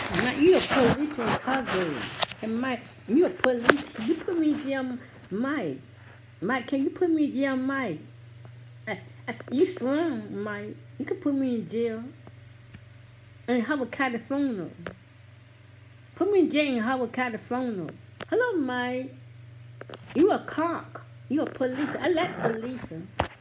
Mike, you a police in Chicago. And Mike, you a police. Can you put me in jail, Mike? Mike, can you put me in jail, Mike? You strong, Mike. You can put me in jail. In Howard, California. Put me in jail in Howard, California. Hello, Mike. You a cop. You a police. I like police.